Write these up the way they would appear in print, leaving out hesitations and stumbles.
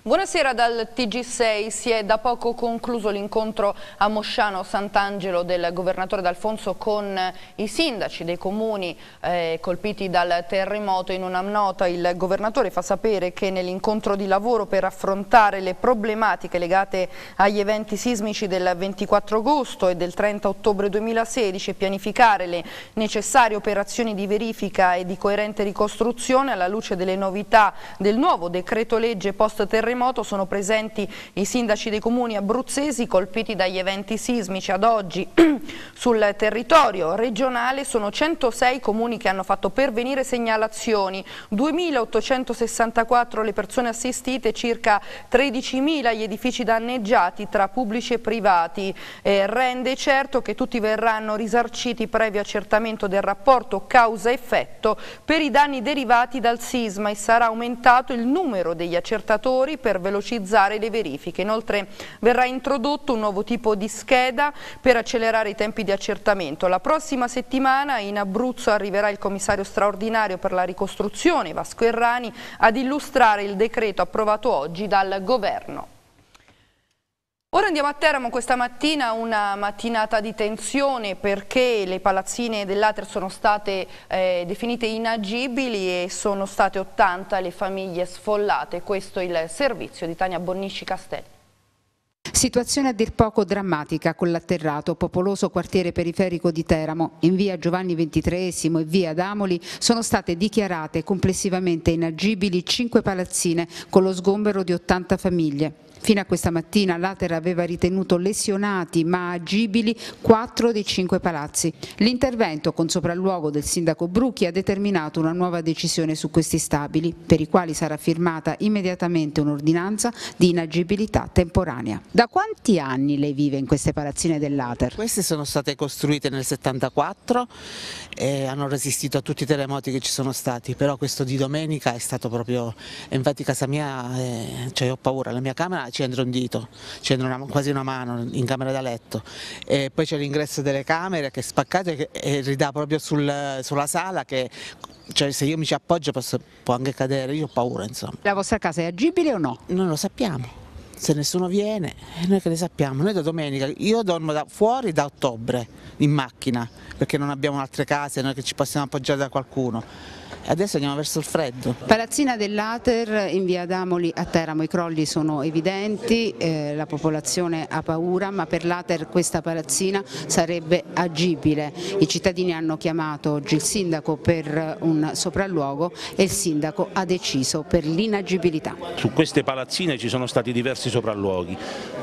Buonasera dal TG6. Si è da poco concluso l'incontro a Mosciano Sant'Angelo del governatore D'Alfonso con i sindaci dei comuni colpiti dal terremoto. In una nota il governatore fa sapere che nell'incontro di lavoro per affrontare le problematiche legate agli eventi sismici del 24 agosto e del 30 ottobre 2016 e pianificare le necessarie operazioni di verifica e di coerente ricostruzione alla luce delle novità del nuovo decreto legge post terremoto sono presenti i sindaci dei comuni abruzzesi colpiti dagli eventi sismici. Ad oggi sul territorio regionale sono 106 comuni che hanno fatto pervenire segnalazioni, 2.864 le persone assistite, circa 13.000 gli edifici danneggiati tra pubblici e privati. Rende certo che tutti verranno risarciti previo accertamento del rapporto causa-effetto per i danni derivati dal sisma e sarà aumentato il numero degli accertatori per velocizzare le verifiche. Inoltre verrà introdotto un nuovo tipo di scheda per accelerare i tempi di accertamento. La prossima settimana in Abruzzo arriverà il commissario straordinario per la ricostruzione, Vasco Errani, ad illustrare il decreto approvato oggi dal governo. Ora andiamo a Teramo. Questa mattina una mattinata di tensione perché le palazzine dell'Ater sono state definite inagibili e sono state 80 le famiglie sfollate. Questo è il servizio di Tania Bonnisci Castelli. Situazione a dir poco drammatica con l'atterrato popoloso quartiere periferico di Teramo. In via Giovanni XXIII e via Adamoli sono state dichiarate complessivamente inagibili 5 palazzine con lo sgombero di 80 famiglie. Fino a questa mattina l'Ater aveva ritenuto lesionati ma agibili 4 dei 5 palazzi. L'intervento con sopralluogo del sindaco Brucchi ha determinato una nuova decisione su questi stabili, per i quali sarà firmata immediatamente un'ordinanza di inagibilità temporanea. Da quanti anni lei vive in queste palazzine dell'Ater? Queste sono state costruite nel 74 e hanno resistito a tutti i terremoti che ci sono stati, però questo di domenica è stato proprio, infatti casa mia, cioè ho paura, la mia camera ci entra un dito, ci entra quasi una mano in camera da letto, e poi c'è l'ingresso delle camere che è spaccato e ridà proprio sulla sala che, cioè, se io mi ci appoggio può anche cadere, io ho paura insomma. La vostra casa è agibile o no? Non lo sappiamo. Se nessuno viene, noi che ne sappiamo? Noi da domenica, io dormo fuori da ottobre in macchina perché non abbiamo altre case, noi che ci possiamo appoggiare da qualcuno. Adesso andiamo verso il freddo. Palazzina dell'Ater in via Adamoli a Teramo, i crolli sono evidenti, la popolazione ha paura, ma per l'Ater questa palazzina sarebbe agibile. I cittadini hanno chiamato oggi il sindaco per un sopralluogo e il sindaco ha deciso per l'inagibilità. Su queste palazzine ci sono stati diversi sopralluoghi.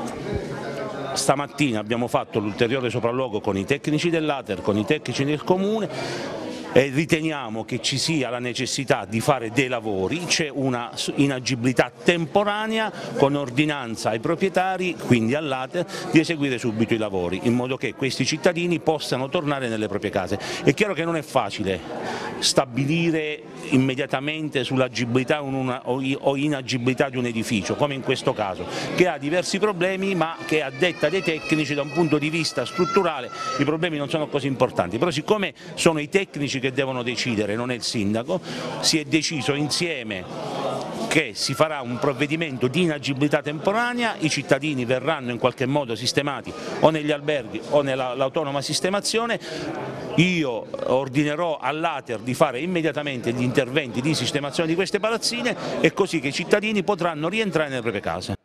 Stamattina abbiamo fatto l'ulteriore sopralluogo con i tecnici dell'Ater, con i tecnici del comune, e riteniamo che ci sia la necessità di fare dei lavori, c'è una inagibilità temporanea con ordinanza ai proprietari, quindi all'Ater, di eseguire subito i lavori in modo che questi cittadini possano tornare nelle proprie case. È chiaro che non è facile stabilire immediatamente sull'agibilità o inagibilità di un edificio, come in questo caso, che ha diversi problemi ma che a detta dei tecnici da un punto di vista strutturale i problemi non sono così importanti, però siccome sono i tecnici che devono decidere, non è il sindaco, si è deciso insieme che si farà un provvedimento di inagibilità temporanea, i cittadini verranno in qualche modo sistemati o negli alberghi o nell'autonoma sistemazione. Io ordinerò all'Ater di fare immediatamente gli interventi di sistemazione di queste palazzine e così che i cittadini potranno rientrare nelle proprie case.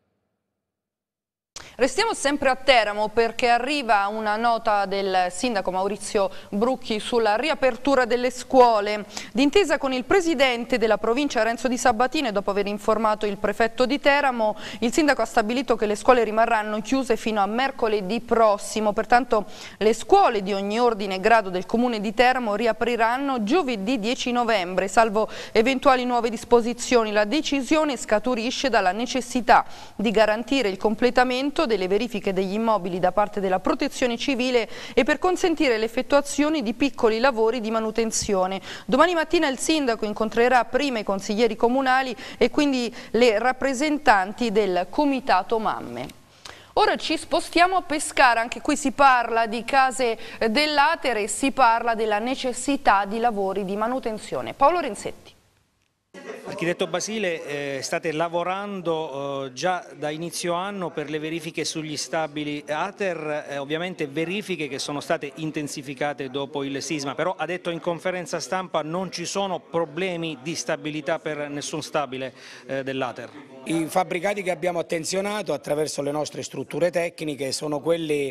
Restiamo sempre a Teramo perché arriva una nota del sindaco Maurizio Brucchi sulla riapertura delle scuole. D'intesa con il presidente della provincia Renzo Di Sabatino e dopo aver informato il prefetto di Teramo, il sindaco ha stabilito che le scuole rimarranno chiuse fino a mercoledì prossimo. Pertanto le scuole di ogni ordine e grado del comune di Teramo riapriranno giovedì 10 novembre, salvo eventuali nuove disposizioni. La decisione scaturisce dalla necessità di garantire il completamento delle verifiche degli immobili da parte della Protezione Civile e per consentire l'effettuazione di piccoli lavori di manutenzione. Domani mattina il sindaco incontrerà prima i consiglieri comunali e quindi le rappresentanti del Comitato Mamme. Ora ci spostiamo a Pescara, anche qui si parla di case dell'Ater e si parla della necessità di lavori di manutenzione. Paolo Renzetti. Architetto Basile, state lavorando già da inizio anno per le verifiche sugli stabili Ater, ovviamente verifiche che sono state intensificate dopo il sisma, però ha detto in conferenza stampa non ci sono problemi di stabilità per nessun stabile dell'Ater. I fabbricati che abbiamo attenzionato attraverso le nostre strutture tecniche sono quelli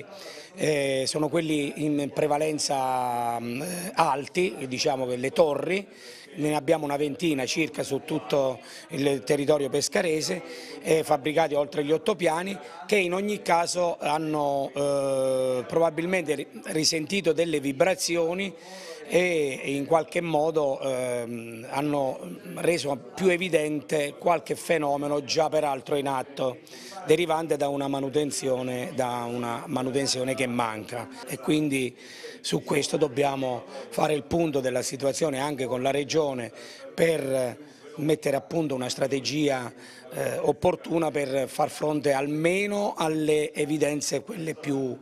in prevalenza alti, diciamo che le torri, ne abbiamo una ventina circa su tutto il territorio pescarese, fabbricati oltre gli 8 piani, che in ogni caso hanno probabilmente risentito delle vibrazioni e in qualche modo hanno reso più evidente qualche fenomeno già peraltro in atto, derivante da una manutenzione che manca, e quindi su questo dobbiamo fare il punto della situazione anche con la Regione per mettere a punto una strategia opportuna per far fronte almeno alle evidenze quelle più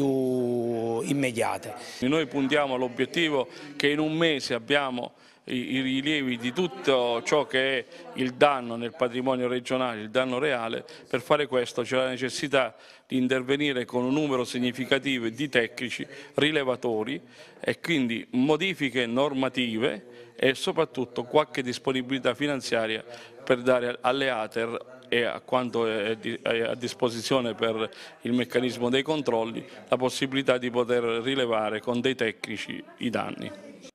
immediate. Noi puntiamo all'obiettivo che in un mese abbiamo i rilievi di tutto ciò che è il danno nel patrimonio regionale, il danno reale. Per fare questo c'è la necessità di intervenire con un numero significativo di tecnici rilevatori e quindi modifiche normative e soprattutto qualche disponibilità finanziaria per dare alle Ater e a quanto è a disposizione per il meccanismo dei controlli la possibilità di poter rilevare con dei tecnici i danni.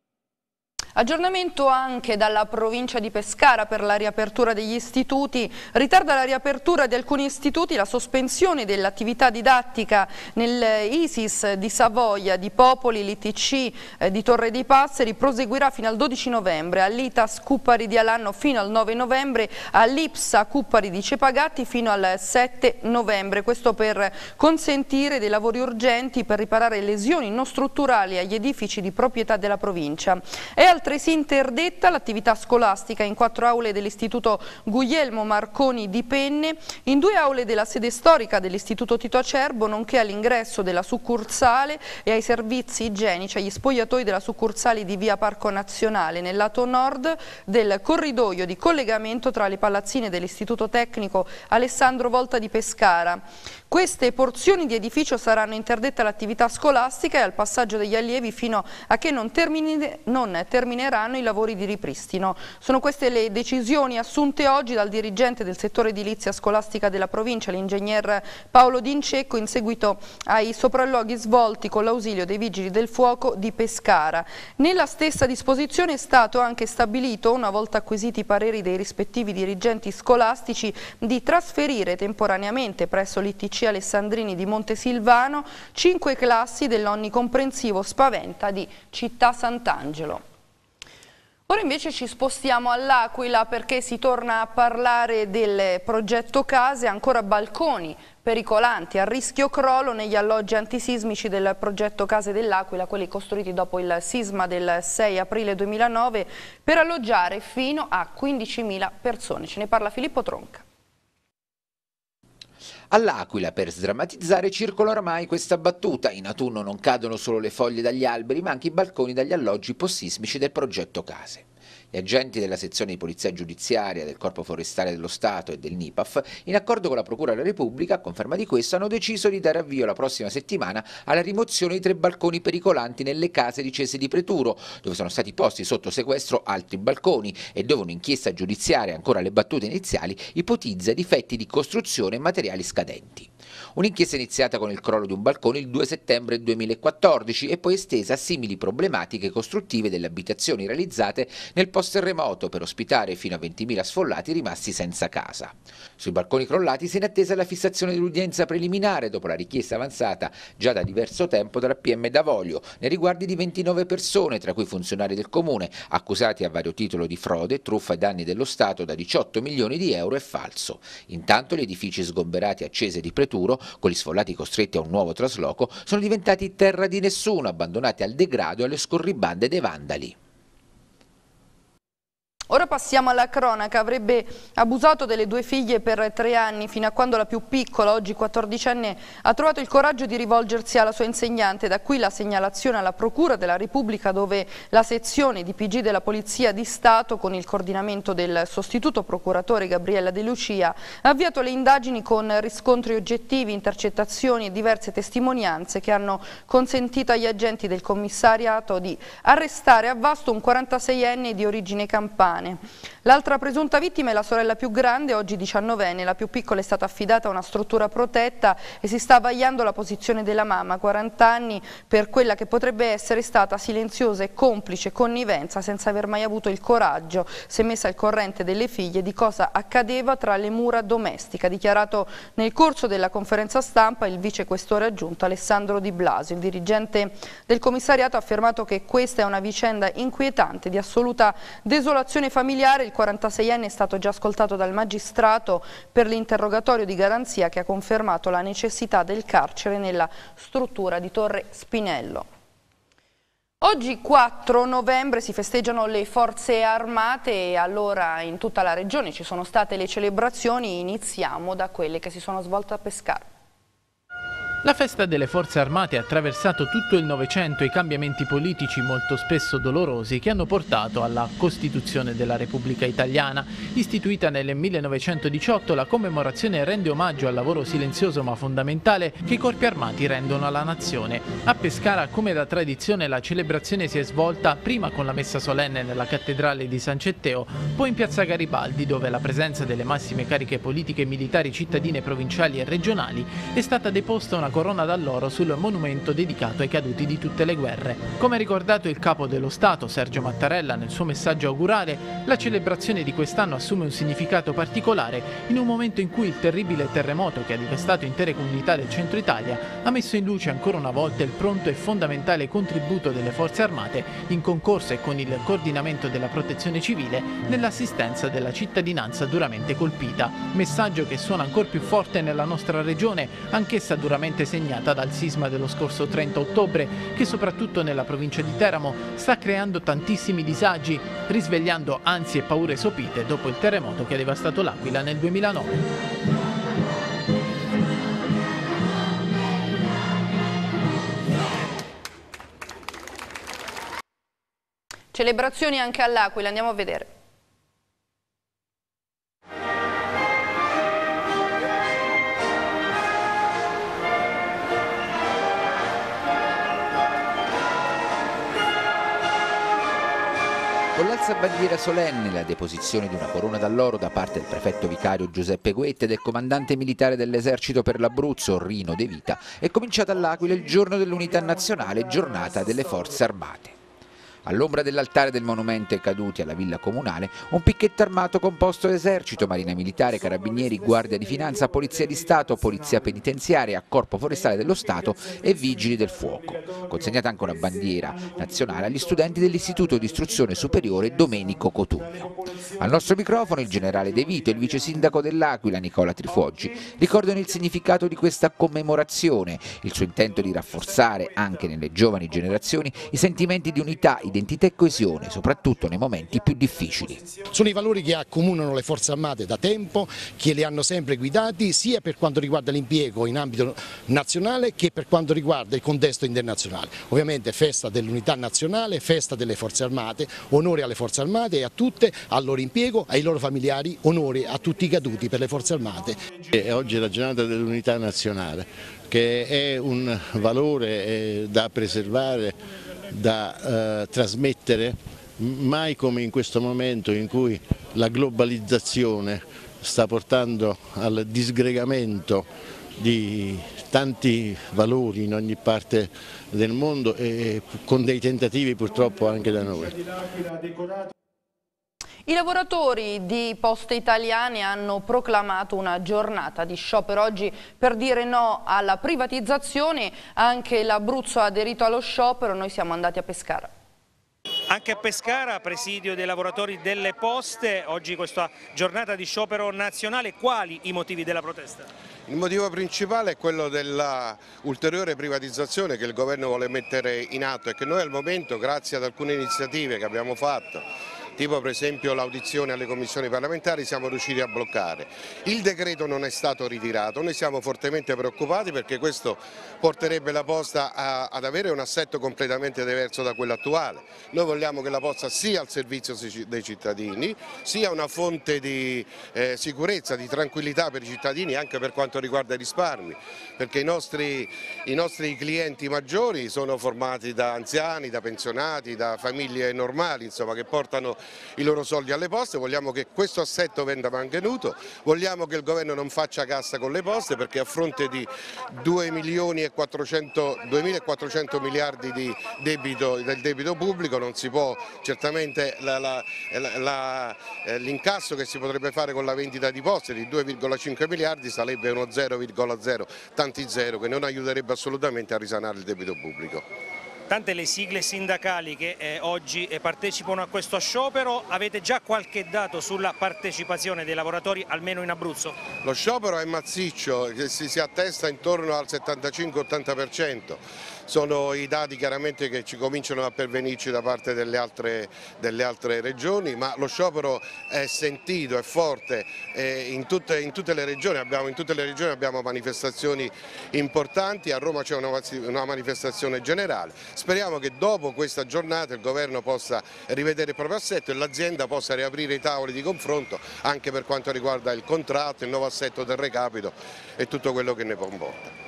Aggiornamento anche dalla provincia di Pescara per la riapertura degli istituti. Ritarda la riapertura di alcuni istituti, la sospensione dell'attività didattica nell'ISIS di Savoia, di Popoli, l'ITC di Torre dei Passeri proseguirà fino al 12 novembre, all'ITAS Cuppari di Alanno fino al 9 novembre, all'IPSA Cuppari di Cepagatti fino al 7 novembre. Questo per consentire dei lavori urgenti per riparare lesioni non strutturali agli edifici di proprietà della provincia. È altresì interdetta l'attività scolastica in 4 aule dell'Istituto Guglielmo Marconi di Penne, in 2 aule della sede storica dell'Istituto Tito Acerbo, nonché all'ingresso della succursale e ai servizi igienici agli spogliatoi della succursale di via Parco Nazionale, nel lato nord del corridoio di collegamento tra le palazzine dell'Istituto Tecnico Alessandro Volta di Pescara. Queste porzioni di edificio saranno interdette all'attività scolastica e al passaggio degli allievi fino a che non termineranno i lavori di ripristino. Sono queste le decisioni assunte oggi dal dirigente del settore edilizia scolastica della provincia, l'ingegner Paolo D'Incecco, in seguito ai sopralluoghi svolti con l'ausilio dei Vigili del Fuoco di Pescara. Nella stessa disposizione è stato anche stabilito, una volta acquisiti i pareri dei rispettivi dirigenti scolastici, di trasferire temporaneamente presso l'ITC Alessandrini di Montesilvano 5 classi dell'onnicomprensivo Spaventa di Città Sant'Angelo. Ora invece ci spostiamo all'Aquila perché si torna a parlare del progetto case, ancora balconi pericolanti a rischio crollo negli alloggi antisismici del progetto Case dell'Aquila, quelli costruiti dopo il sisma del 6 aprile 2009 per alloggiare fino a 15.000 persone. Ce ne parla Filippo Tronca. All'Aquila, per sdrammatizzare, circola oramai questa battuta: in autunno non cadono solo le foglie dagli alberi, ma anche i balconi dagli alloggi post-sismici del progetto Case. Gli agenti della sezione di polizia giudiziaria, del Corpo Forestale dello Stato e del NIPAF, in accordo con la Procura della Repubblica, a conferma di questo, hanno deciso di dare avvio la prossima settimana alla rimozione di 3 balconi pericolanti nelle case di Cese di Preturo, dove sono stati posti sotto sequestro altri balconi e dove un'inchiesta giudiziaria, ancora alle battute iniziali, ipotizza difetti di costruzione e materiali scadenti. Un'inchiesta iniziata con il crollo di un balcone il 2 settembre 2014 e poi estesa a simili problematiche costruttive delle abitazioni realizzate nel post-terremoto per ospitare fino a 20.000 sfollati rimasti senza casa. Sui balconi crollati si è in attesa la fissazione dell'udienza preliminare dopo la richiesta avanzata già da diverso tempo dalla PM D'Avoglio nei riguardi di 29 persone, tra cui funzionari del Comune, accusati a vario titolo di frode, truffa ai danni dello Stato da 18 milioni di euro e falso. Intanto gli edifici sgomberati a Cese di Preturo, con gli sfollati costretti a un nuovo trasloco, sono diventati terra di nessuno, abbandonati al degrado e alle scorribande dei vandali. Ora passiamo alla cronaca. Avrebbe abusato delle 2 figlie per 3 anni, fino a quando la più piccola, oggi 14enne, ha trovato il coraggio di rivolgersi alla sua insegnante. Da qui la segnalazione alla Procura della Repubblica, dove la sezione di PG della Polizia di Stato, con il coordinamento del sostituto procuratore Gabriella De Lucia, ha avviato le indagini con riscontri oggettivi, intercettazioni e diverse testimonianze che hanno consentito agli agenti del commissariato di arrestare a Vasto un 46enne di origine campana. L'altra presunta vittima è la sorella più grande, oggi 19enne. La più piccola è stata affidata a una struttura protetta e si sta vagliando la posizione della mamma, 40 anni, per quella che potrebbe essere stata silenziosa e complice connivenza, senza aver mai avuto il coraggio, si è messa al corrente delle figlie di cosa accadeva tra le mura domestiche. Ha dichiarato nel corso della conferenza stampa il vicequestore aggiunto Alessandro Di Blasio. Il dirigente del commissariato ha affermato che questa è una vicenda inquietante, di assoluta desolazione familiare. Il 46enne è stato già ascoltato dal magistrato per l'interrogatorio di garanzia, che ha confermato la necessità del carcere nella struttura di Torre Spinello. Oggi 4 novembre si festeggiano le forze armate e allora in tutta la regione ci sono state le celebrazioni. Iniziamo da quelle che si sono svolte a Pescara. La festa delle forze armate ha attraversato tutto il Novecento i cambiamenti politici molto spesso dolorosi che hanno portato alla Costituzione della Repubblica Italiana. Istituita nel 1918, la commemorazione rende omaggio al lavoro silenzioso ma fondamentale che i corpi armati rendono alla nazione. A Pescara, come da tradizione, la celebrazione si è svolta prima con la messa solenne nella cattedrale di San Cetteo, poi in piazza Garibaldi, dove la presenza delle massime cariche politiche e militari cittadine, provinciali e regionali è stata deposta una corona d'alloro sul monumento dedicato ai caduti di tutte le guerre. Come ha ricordato il capo dello Stato, Sergio Mattarella, nel suo messaggio augurale, la celebrazione di quest'anno assume un significato particolare in un momento in cui il terribile terremoto che ha devastato intere comunità del centro Italia ha messo in luce ancora una volta il pronto e fondamentale contributo delle forze armate in concorso e con il coordinamento della protezione civile nell'assistenza della cittadinanza duramente colpita. Messaggio che suona ancora più forte nella nostra regione, anch'essa duramente segnata dal sisma dello scorso 30 ottobre, che soprattutto nella provincia di Teramo sta creando tantissimi disagi, risvegliando ansie e paure sopite dopo il terremoto che ha devastato l'Aquila nel 2009. Celebrazioni anche all'Aquila, andiamo a vedere. Con l'alzabandiera solenne, la deposizione di una corona d'alloro da parte del prefetto vicario Giuseppe Guetta e del comandante militare dell'esercito per l'Abruzzo Rino De Vita è cominciato all'Aquila il giorno dell'unità nazionale, giornata delle forze armate. All'ombra dell'altare del monumento ai caduti alla Villa Comunale, un picchetto armato composto da esercito, marina militare, carabinieri, guardia di finanza, polizia di Stato, polizia penitenziaria, corpo forestale dello Stato e vigili del fuoco. Consegnata anche una bandiera nazionale agli studenti dell'Istituto di Istruzione Superiore Domenico Cotugno. Al nostro microfono il generale De Vito e il vice sindaco dell'Aquila Nicola Trifoggi ricordano il significato di questa commemorazione, il suo intento di rafforzare anche nelle giovani generazioni i sentimenti di unità, identità e coesione, soprattutto nei momenti più difficili. Sono i valori che accomunano le forze armate da tempo, che le hanno sempre guidati sia per quanto riguarda l'impiego in ambito nazionale che per quanto riguarda il contesto internazionale. Ovviamente festa dell'unità nazionale, festa delle forze armate, onore alle forze armate e a tutte, al loro impiego, ai loro familiari, onore a tutti i caduti per le forze armate. Oggi è la giornata dell'unità nazionale, che è un valore da preservare, da trasmettere, mai come in questo momento in cui la globalizzazione sta portando al disgregamento di tanti valori in ogni parte del mondo e con dei tentativi purtroppo anche da noi. I lavoratori di Poste Italiane hanno proclamato una giornata di sciopero oggi per dire no alla privatizzazione. Anche l'Abruzzo ha aderito allo sciopero, noi siamo andati a Pescara. Anche a Pescara, presidio dei lavoratori delle poste, oggi questa giornata di sciopero nazionale. Quali i motivi della protesta? Il motivo principale è quello della ulteriore privatizzazione che il governo vuole mettere in atto e che noi al momento, grazie ad alcune iniziative che abbiamo fatto tipo per esempio l'audizione alle commissioni parlamentari, siamo riusciti a bloccare. Il decreto non è stato ritirato, noi siamo fortemente preoccupati perché questo porterebbe la Posta ad avere un assetto completamente diverso da quello attuale. Noi vogliamo che la Posta sia al servizio dei cittadini, sia una fonte di sicurezza, di tranquillità per i cittadini anche per quanto riguarda i risparmi, perché i nostri clienti maggiori sono formati da anziani, da pensionati, da famiglie normali, insomma, che portano i loro soldi alle poste. Vogliamo che questo assetto venga mantenuto, vogliamo che il governo non faccia cassa con le poste, perché a fronte di 2.400 miliardi di del debito pubblico non si può, certamente l'incasso che si potrebbe fare con la vendita di poste di 2,5 miliardi sarebbe uno 0,0 tanti zero che non aiuterebbe assolutamente a risanare il debito pubblico. Tante le sigle sindacali che oggi partecipano a questo sciopero, avete già qualche dato sulla partecipazione dei lavoratori almeno in Abruzzo? Lo sciopero è massiccio, si attesta intorno al 75-80%. Sono i dati chiaramente che ci cominciano a pervenirci da parte delle altre regioni, ma lo sciopero è sentito, è forte in tutte le regioni abbiamo manifestazioni importanti, a Roma c'è una manifestazione generale. Speriamo che dopo questa giornata il governo possa rivedere il proprio assetto e l'azienda possa riaprire i tavoli di confronto anche per quanto riguarda il contratto, il nuovo assetto del recapito e tutto quello che ne comporta.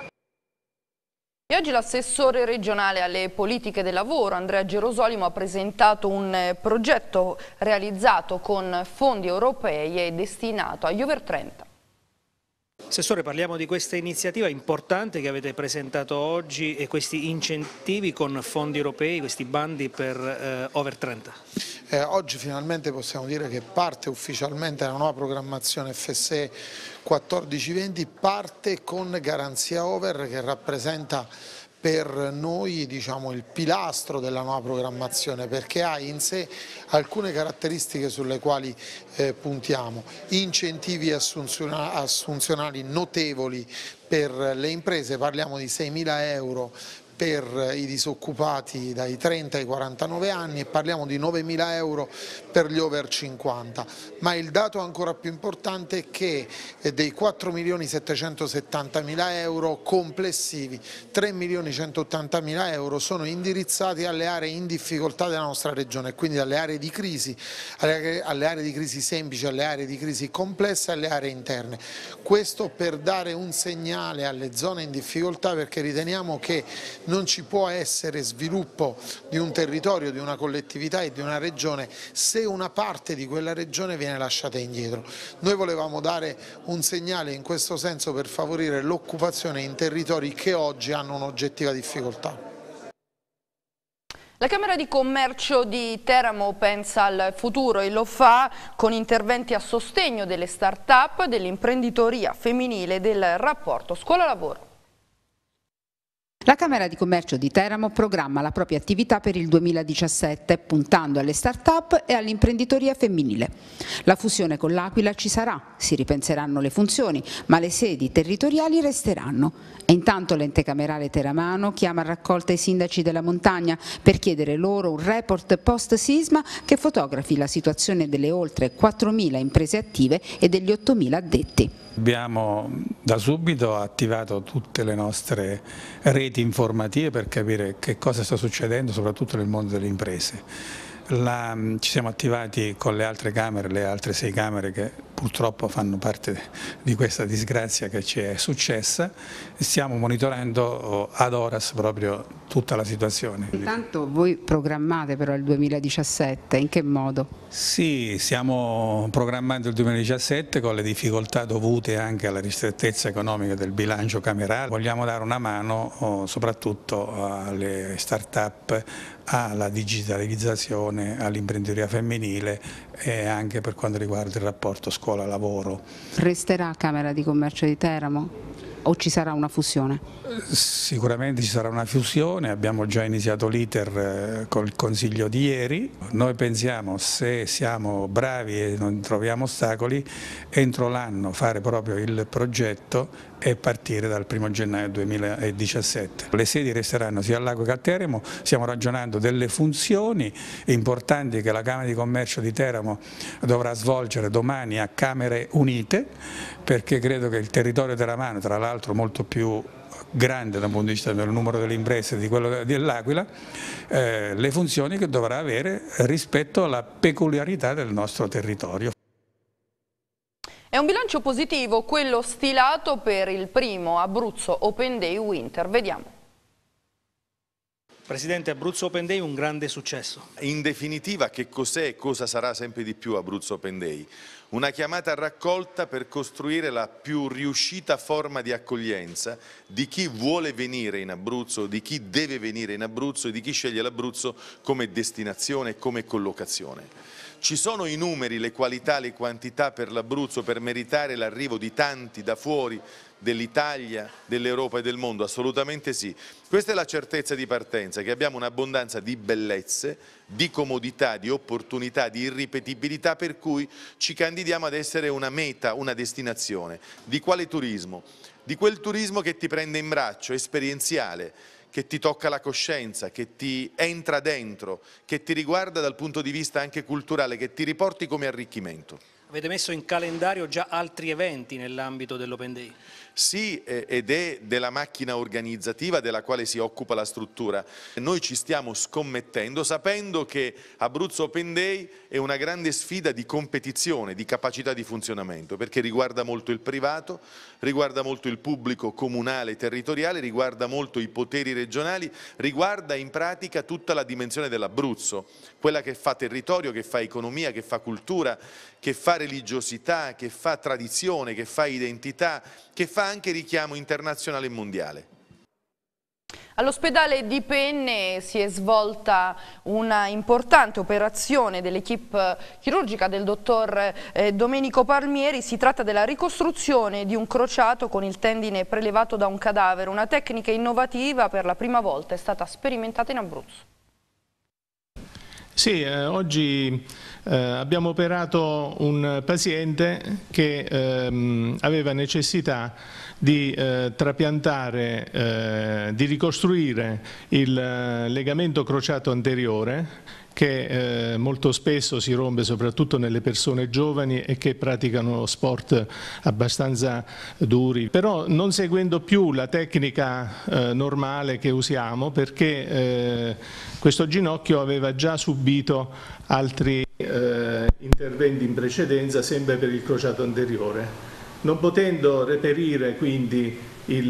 E oggi l'assessore regionale alle politiche del lavoro Andrea Gerosolimo ha presentato un progetto realizzato con fondi europei e destinato agli over 30. Assessore, parliamo di questa iniziativa importante che avete presentato oggi e questi incentivi con fondi europei, questi bandi per over 30. Oggi finalmente possiamo dire che parte ufficialmente la nuova programmazione FSE 14-20, parte con Garanzia Over che rappresenta per noi il pilastro della nuova programmazione, perché ha in sé alcune caratteristiche sulle quali puntiamo: incentivi assunzionali notevoli per le imprese, parliamo di 6.000 euro per i disoccupati dai 30 ai 49 anni e parliamo di 9.000 euro per gli over 50, ma il dato ancora più importante è che dei 4.770.000 euro complessivi, 3.180.000 euro sono indirizzati alle aree in difficoltà della nostra regione, quindi alle aree di crisi, alle aree di crisi semplici, alle aree di crisi complesse e alle aree interne. Questo per dare un segnale alle zone in difficoltà, perché riteniamo che non ci può essere sviluppo di un territorio, di una collettività e di una regione se una parte di quella regione viene lasciata indietro. Noi volevamo dare un segnale in questo senso per favorire l'occupazione in territori che oggi hanno un'oggettiva difficoltà. La Camera di Commercio di Teramo pensa al futuro e lo fa con interventi a sostegno delle start-up, dell'imprenditoria femminile e del rapporto scuola-lavoro. La Camera di Commercio di Teramo programma la propria attività per il 2017, puntando alle start-up e all'imprenditoria femminile. La fusione con l'Aquila ci sarà, si ripenseranno le funzioni, ma le sedi territoriali resteranno. E intanto l'ente camerale teramano chiama a raccolta i sindaci della montagna per chiedere loro un report post-sisma che fotografi la situazione delle oltre 4.000 imprese attive e degli 8.000 addetti. Abbiamo da subito attivato tutte le nostre reti informative per capire che cosa sta succedendo, soprattutto nel mondo delle imprese. Ci siamo attivati con le altre camere, le altre 6 camere che purtroppo fanno parte di questa disgrazia che ci è successa, e stiamo monitorando ad horas proprio tutta la situazione. Intanto voi programmate però il 2017, in che modo? Sì, stiamo programmando il 2017 con le difficoltà dovute anche alla ristrettezza economica del bilancio camerale. Vogliamo dare una mano soprattutto alle start-up, alla digitalizzazione, all'imprenditoria femminile e anche per quanto riguarda il rapporto scuola-lavoro. Resterà Camera di Commercio di Teramo o ci sarà una fusione? Sicuramente ci sarà una fusione, abbiamo già iniziato l'iter col Consiglio di ieri. Noi pensiamo, se siamo bravi e non troviamo ostacoli, entro l'anno fare proprio il progetto e partire dal 1° gennaio 2017. Le sedi resteranno sia al Lago che a Teramo, stiamo ragionando delle funzioni importanti che la Camera di Commercio di Teramo dovrà svolgere domani a Camere Unite, perché credo che il territorio teramano, tra l'altro molto più grande dal punto di vista del numero delle imprese di quello dell'Aquila, le funzioni che dovrà avere rispetto alla peculiarità del nostro territorio. È un bilancio positivo quello stilato per il primo Abruzzo Open Day Winter. Vediamo. Presidente, Abruzzo Open Day un grande successo. In definitiva, che cos'è e cosa sarà sempre di più Abruzzo Open Day? Una chiamata a raccolta per costruire la più riuscita forma di accoglienza di chi vuole venire in Abruzzo, di chi deve venire in Abruzzo e di chi sceglie l'Abruzzo come destinazione e come collocazione. Ci sono i numeri, le qualità, le quantità per l'Abruzzo per meritare l'arrivo di tanti da fuori dell'Italia, dell'Europa e del mondo? Assolutamente sì. Questa è la certezza di partenza, che abbiamo un'abbondanza di bellezze, di comodità, di opportunità, di irripetibilità, per cui ci candidiamo ad essere una meta, una destinazione. Di quale turismo? Di quel turismo che ti prende in braccio, esperienziale, che ti tocca la coscienza, che ti entra dentro, che ti riguarda dal punto di vista anche culturale, che ti riporti come arricchimento. Avete messo in calendario già altri eventi nell'ambito dell'Open Day? Sì, ed è della macchina organizzativa della quale si occupa la struttura. Noi ci stiamo scommettendo sapendo che Abruzzo Open Day è una grande sfida di competizione, di capacità di funzionamento, perché riguarda molto il privato, riguarda molto il pubblico comunale e territoriale, riguarda molto i poteri regionali, riguarda in pratica tutta la dimensione dell'Abruzzo, quella che fa territorio, che fa economia, che fa cultura, che fa religiosità, che fa tradizione, che fa identità, che fa anche richiamo internazionale e mondiale. All'ospedale di Penne si è svolta una importante operazione dell'equipe chirurgica del dottor Domenico Palmieri. Si tratta della ricostruzione di un crociato con il tendine prelevato da un cadavere. Una tecnica innovativa, per la prima volta è stata sperimentata in Abruzzo. Sì, oggi abbiamo operato un paziente che aveva necessità di trapiantare, di ricostruire il legamento crociato anteriore, che molto spesso si rompe soprattutto nelle persone giovani e che praticano sport abbastanza duri, però non seguendo più la tecnica normale che usiamo, perché questo ginocchio aveva già subito altri interventi in precedenza, sempre per il crociato anteriore. Non potendo reperire quindi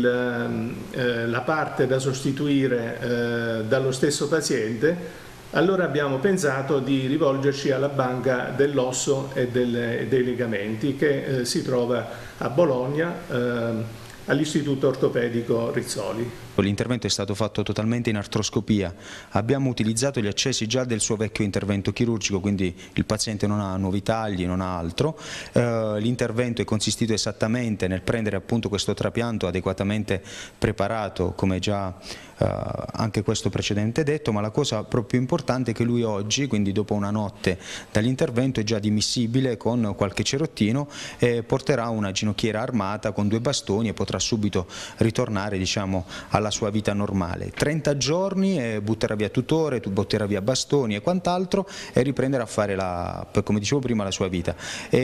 la parte da sostituire dallo stesso paziente, allora abbiamo pensato di rivolgerci alla banca dell'osso e dei legamenti che si trova a Bologna all'Istituto Ortopedico Rizzoli. L'intervento è stato fatto totalmente in artroscopia, abbiamo utilizzato gli accessi già del suo vecchio intervento chirurgico, quindi il paziente non ha nuovi tagli, non ha altro. L'intervento è consistito esattamente nel prendere appunto questo trapianto adeguatamente preparato, come già anche questo precedente detto, ma la cosa proprio importante è che lui oggi, quindi dopo una notte dall'intervento, è già dimissibile con qualche cerottino e porterà una ginocchiera armata con 2 bastoni e potrà subito ritornare, diciamo, alla sua vita normale. 30 giorni e butterà via tutore, butterà via bastoni e quant'altro e riprenderà a fare, come dicevo prima, la sua vita.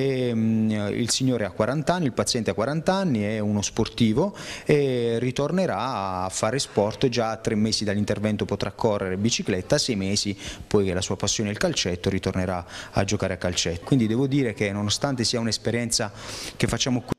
Il signore ha 40 anni, il paziente ha 40 anni, è uno sportivo e ritornerà a fare sport. Già a 3 mesi dall'intervento potrà correre bicicletta, a 6 mesi, poi che la sua passione è il calcetto, ritornerà a giocare a calcetto. Quindi devo dire che nonostante sia un'esperienza che facciamo qui.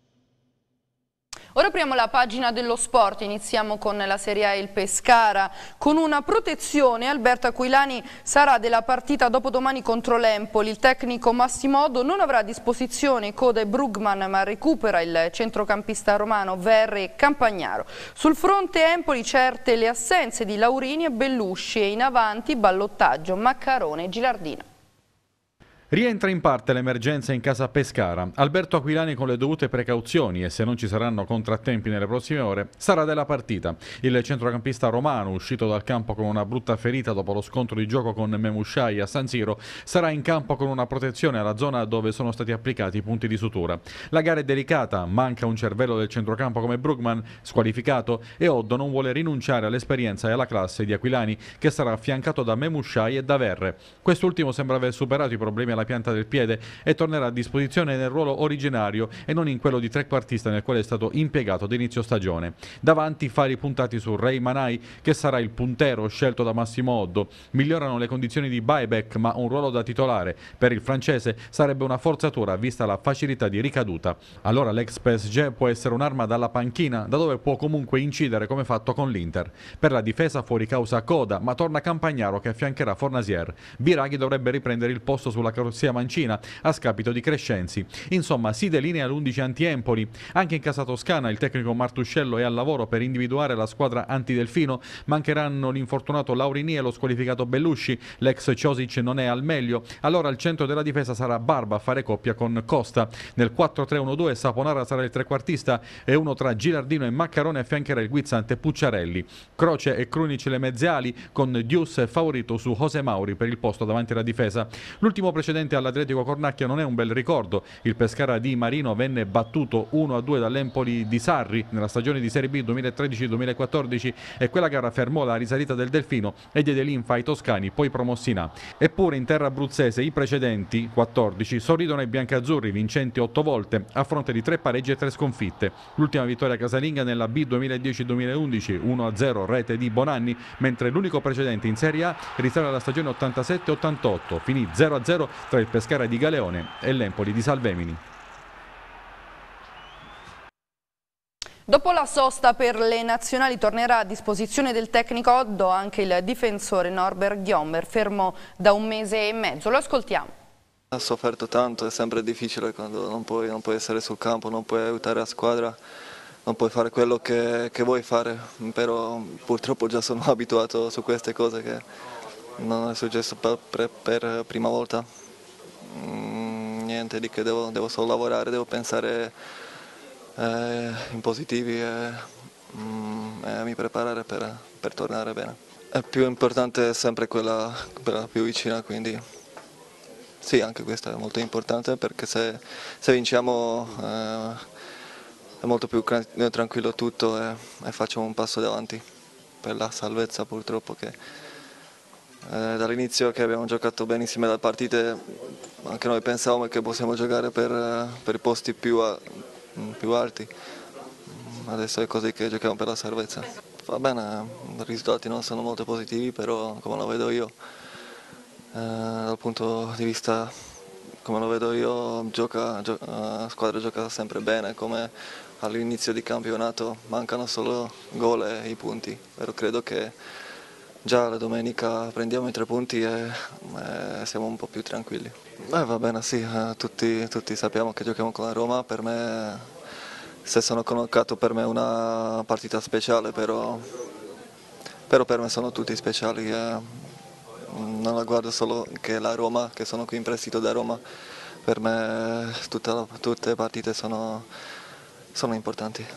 Ora apriamo la pagina dello sport, iniziamo con la Serie A e il Pescara. Con una protezione Alberto Aquilani sarà della partita dopodomani contro l'Empoli. Il tecnico Massimodo non avrà a disposizione Coda e Brugman, ma recupera il centrocampista romano Verre e Campagnaro. Sul fronte Empoli certe le assenze di Laurini e Bellusci e in avanti ballottaggio Maccarone e Gilardino. Rientra in parte l'emergenza in casa Pescara. Alberto Aquilani, con le dovute precauzioni e se non ci saranno contrattempi nelle prossime ore, sarà della partita. Il centrocampista romano, uscito dal campo con una brutta ferita dopo lo scontro di gioco con Memushai a San Siro, sarà in campo con una protezione alla zona dove sono stati applicati i punti di sutura. La gara è delicata, manca un cervello del centrocampo come Brugman, squalificato, e Oddo non vuole rinunciare all'esperienza e alla classe di Aquilani, che sarà affiancato da Memushai e da Verre. Quest'ultimo sembra aver superato i problemi alla pianta del piede e tornerà a disposizione nel ruolo originario e non in quello di trequartista nel quale è stato impiegato ad inizio stagione. Davanti fari puntati su Rei Manai, che sarà il puntero scelto da Massimo Oddo. Migliorano le condizioni di Buyback, ma un ruolo da titolare per il francese sarebbe una forzatura vista la facilità di ricaduta. Allora l'ex PSG può essere un'arma dalla panchina, da dove può comunque incidere come fatto con l'Inter. Per la difesa fuori causa Coda, ma torna Campagnaro che affiancherà Fornasier. Biraghi dovrebbe riprendere il posto sulla carrozzeria mancina a scapito di Crescenzi. Insomma, si delinea l'11 anti-Empoli. Anche in casa toscana il tecnico Martuscello è al lavoro per individuare la squadra antidelfino. Mancheranno l'infortunato Laurini e lo squalificato Bellusci. L'ex Ciosic non è al meglio. Allora al centro della difesa sarà Barba a fare coppia con Costa. Nel 4-3-1-2 Saponara sarà il trequartista e uno tra Gilardino e Maccarone affiancherà il guizzante Pucciarelli. Croce e Krunic le mezze ali, con Dius favorito su José Mauri per il posto davanti alla difesa. L'ultimo precedente all'Atletico Cornacchia non è un bel ricordo. Il Pescara di Marino venne battuto 1-2 dall'Empoli di Sarri nella stagione di Serie B 2013-2014 e quella gara fermò la risalita del Delfino e diede linfa ai toscani, poi promossi in A. Eppure in terra abruzzese i precedenti, 14, sorridono ai biancazzurri, vincenti 8 volte a fronte di 3 pareggi e 3 sconfitte. L'ultima vittoria casalinga nella B 2010-2011, 1-0 rete di Bonanni, mentre l'unico precedente in Serie A risale alla stagione 87-88, finì 0-0 tra il Pescara di Galeone e l'Empoli di Salvemini. Dopo la sosta per le nazionali tornerà a disposizione del tecnico Oddo anche il difensore Norbert Ghiomber, fermo da 1 mese e mezzo. Lo ascoltiamo. Ha sofferto tanto, è sempre difficile quando non puoi essere sul campo, non puoi aiutare la squadra, non puoi fare quello che vuoi fare, però purtroppo già sono abituato su queste cose che non è successo per prima volta. Niente di che, devo solo lavorare, devo pensare in positivi e mi preparare per tornare bene. È più importante sempre quella più vicina, quindi sì, anche questo è molto importante perché se vinciamo è molto più tranquillo tutto e facciamo un passo davanti per la salvezza purtroppo che dall'inizio che abbiamo giocato benissime le partite, anche noi pensavamo che possiamo giocare per i posti più alti, adesso è così che giochiamo per la salvezza. Va bene, i risultati non sono molto positivi, però come lo vedo io, dal punto di vista come lo vedo io, la squadra gioca sempre bene, come all'inizio di campionato, mancano solo gol e i punti, però credo che già la domenica prendiamo i 3 punti e siamo un po' più tranquilli. Va bene, sì, tutti sappiamo che giochiamo con la Roma, per me, se sono convocato per me è una partita speciale, però per me sono tutti speciali. Non la guardo solo che la Roma, che sono qui in prestito da Roma, per me tutte le partite sono importanti.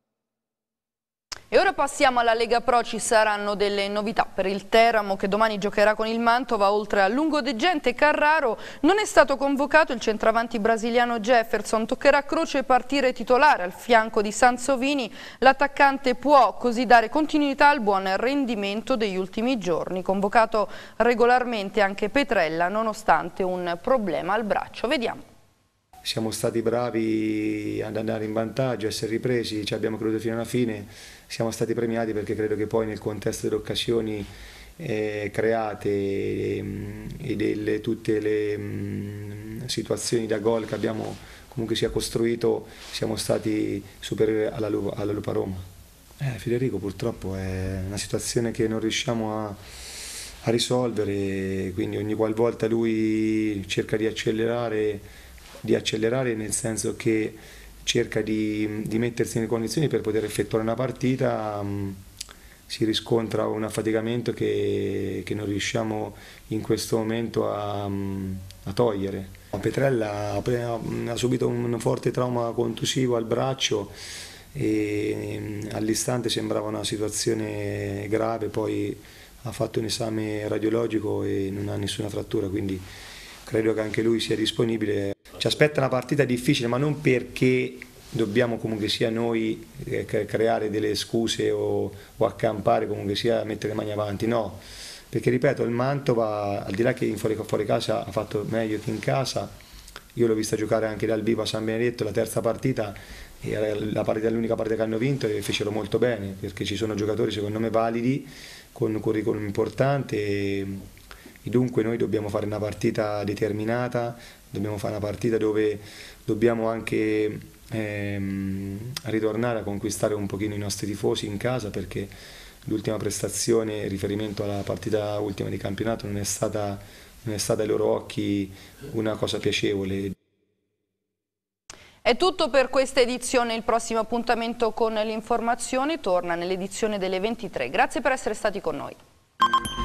E ora passiamo alla Lega Pro, ci saranno delle novità per il Teramo che domani giocherà con il Mantova. Oltre a Lungodegente e Carraro non è stato convocato il centravanti brasiliano Jefferson, toccherà a Croce partire titolare al fianco di Sansovini. L'attaccante può così dare continuità al buon rendimento degli ultimi giorni, convocato regolarmente anche Petrella nonostante un problema al braccio. Vediamo. Siamo stati bravi ad andare in vantaggio, a essere ripresi, ci abbiamo creduto fino alla fine, siamo stati premiati perché credo che poi nel contesto delle occasioni create e tutte le situazioni da gol che abbiamo comunque sia costruito, siamo stati superiori alla Lupa Roma. Federico purtroppo è una situazione che non riusciamo a risolvere, quindi ogni qualvolta lui cerca di accelerare nel senso che cerca di mettersi nelle condizioni per poter effettuare una partita, si riscontra un affaticamento che non riusciamo in questo momento a togliere. Petrella ha subito un forte trauma contusivo al braccio e all'istante sembrava una situazione grave, poi ha fatto un esame radiologico e non ha nessuna frattura, quindi credo che anche lui sia disponibile. Ci aspetta una partita difficile, ma non perché dobbiamo comunque sia noi creare delle scuse o accampare, comunque sia mettere le mani avanti, no, perché ripeto, il Mantova, al di là che fuori casa ha fatto meglio che in casa, io l'ho vista giocare anche dal vivo a San Benedetto, la terza partita, era l'unica partita che hanno vinto e fecero molto bene, perché ci sono giocatori secondo me validi, con un curriculum importante e dunque noi dobbiamo fare una partita determinata, dobbiamo fare una partita dove dobbiamo anche ritornare a conquistare un pochino i nostri tifosi in casa, perché l'ultima prestazione in riferimento alla partita ultima di campionato non è stata ai loro occhi una cosa piacevole. È tutto per questa edizione, il prossimo appuntamento con l'informazione torna nell'edizione delle 23. Grazie per essere stati con noi.